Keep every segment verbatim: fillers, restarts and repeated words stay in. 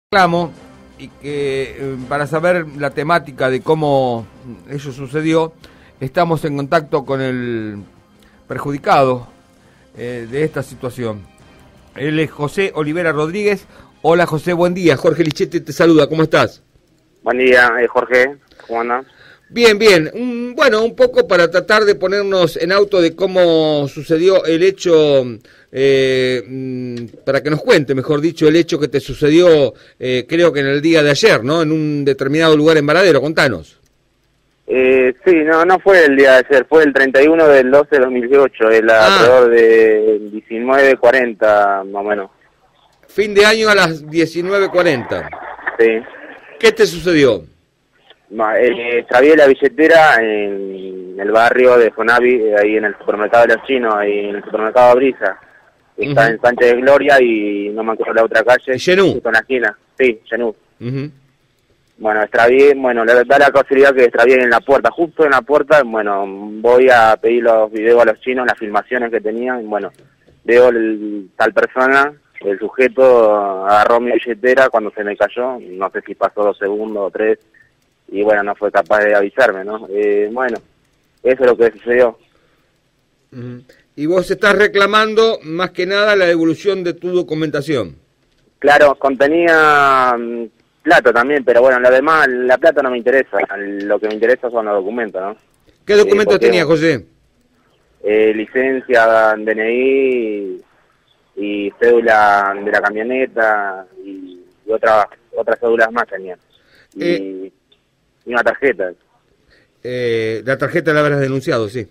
reclamo y que eh, para saber la temática de cómo eso sucedió, estamos en contacto con el perjudicado eh, de esta situación. Él es José Olivera Rodríguez. Hola José, buen día. Jorge Lichetti te saluda, ¿cómo estás? Buen día, eh, Jorge, ¿cómo andas? Bien, bien. Un, bueno, un poco para tratar de ponernos en auto de cómo sucedió el hecho, eh, para que nos cuente, mejor dicho, el hecho que te sucedió, eh, creo que en el día de ayer, ¿no? En un determinado lugar en Varadero, contanos. Eh, sí, no no fue el día de ayer, fue el treinta y uno del doce de dos mil dieciocho, el Ah. alrededor de diecinueve cuarenta, más o menos. Fin de año a las diecinueve cuarenta. Sí. ¿Qué te sucedió? Ma- eh, extravié la billetera en el barrio de Fonavi, eh, ahí en el supermercado de los chinos, ahí en el supermercado Brisa. Está Ujú. en Sánchez de Gloria y no me acuerdo la otra calle. Llenú. Justo en la esquina. Sí, Llenú. Uh-huh. Bueno, extravié, bueno, le da la casualidad que extravié en la puerta, justo en la puerta, bueno, voy a pedir los videos a los chinos, las filmaciones que tenían, y bueno, veo el, tal persona, el sujeto agarró mi billetera cuando se me cayó, no sé si pasó dos segundos o tres, y bueno, no fue capaz de avisarme, ¿no? Eh, bueno, eso es lo que sucedió. Uh-huh. Y vos estás reclamando más que nada la devolución de tu documentación. Claro, contenía mm, plata también, pero bueno, lo demás, la plata no me interesa, lo que me interesa son los documentos, ¿no? ¿Qué documentos porque- tenías, José? Eh, licencia, D N I y cédula de la camioneta y, y otras otras cédulas más tenía. Y, Eh. y una tarjeta. Eh, la tarjeta la habrás denunciado, sí.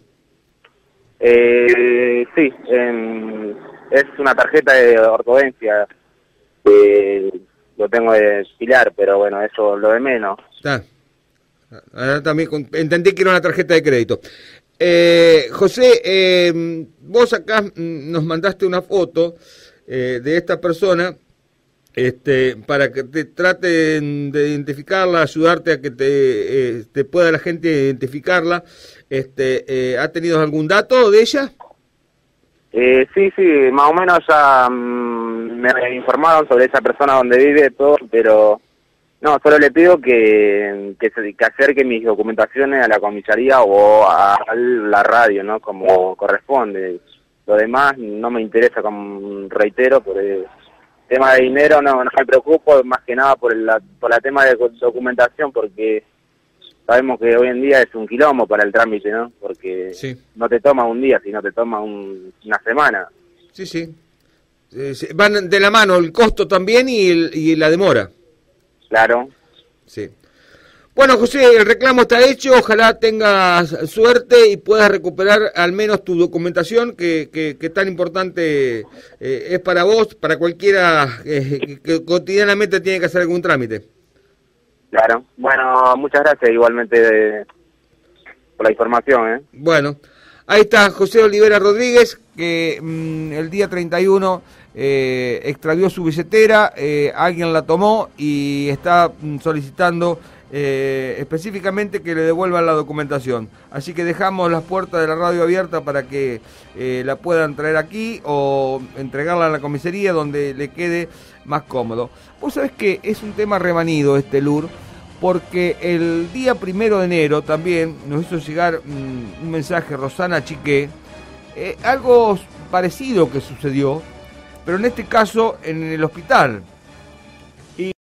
Eh, sí, em, es una tarjeta de ortodoncia. Eh, lo tengo de Pilar, pero bueno, eso lo de menos. Está. Ahora también con- entendí que era una tarjeta de crédito. Eh, José, eh, vos acá mm, nos mandaste una foto eh, de esta persona este, para que te traten de identificarla, ayudarte a que te, eh, te pueda la gente identificarla. Este, eh, ¿ha tenido algún dato de ella? Eh, sí, sí, más o menos ya mm, me informaron sobre esa persona donde vive, todo, pero no, solo le pido que, que se que acerque mis documentaciones a la comisaría o a la radio, ¿no? Como corresponde. Lo demás no me interesa, como reitero, por el tema de dinero no, no me preocupo, más que nada por la, por la tema de documentación, porque sabemos que hoy en día es un quilombo para el trámite, ¿no? Porque Sí. no te toma un día, sino te toma un, una semana. Sí, sí. Eh, se- van de la mano el costo también y, el- y la demora. Claro. Sí. Bueno, José, el reclamo está hecho, ojalá tengas suerte y puedas recuperar al menos tu documentación, que, que, que tan importante eh, es para vos, para cualquiera eh, que, que cotidianamente tiene que hacer algún trámite. Claro. Bueno, muchas gracias igualmente de- por la información, ¿eh? Bueno, ahí está José Olivera Rodríguez, que mm, el día treinta y uno eh, extravió su billetera, eh, alguien la tomó y está mm, solicitando eh, específicamente que le devuelvan la documentación. Así que dejamos las puertas de la radio abiertas para que eh, la puedan traer aquí o entregarla a la comisaría donde le quede más cómodo. Vos sabés que es un tema remanido este L U R, porque el día primero de enero también nos hizo llegar mm, un mensaje Rosana Chiqué, eh, algo parecido que sucedió, pero en este caso en el hospital.